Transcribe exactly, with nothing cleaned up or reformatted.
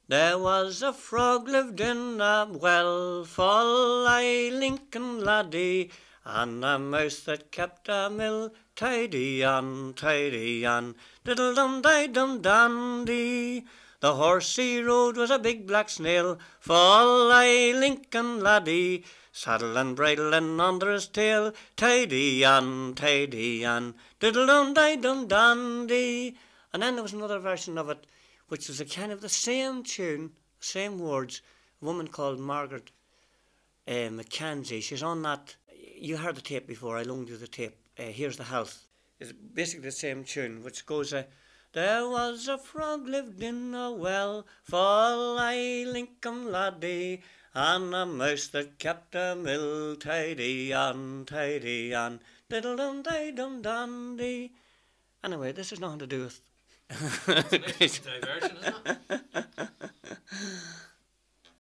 There was a frog lived in a well, full aye Lincoln laddie, and a mouse that kept a mill, tidy on, tidy on, diddle-dum-di-dum-dandy. The horse he rode was a big black snail, full aye Lincoln laddie, saddle and bridle and under his tail, tidy on, tidy on, diddle-dum-di-dum-dandy. And then there was another version of it, which was a kind of the same tune, same words. A woman called Margaret uh, McKenzie. She's on that. You heard the tape before. I loaned you the tape. Uh, Here's the Health. It's basically the same tune, which goes, uh, there was a frog lived in a well, full aye Lincoln laddie, and a mouse that kept a mill, tidy on, tidy on, diddle-dum-di-dum-dandy. Anyway, this has nothing to do with It's a nice diversion, isn't it?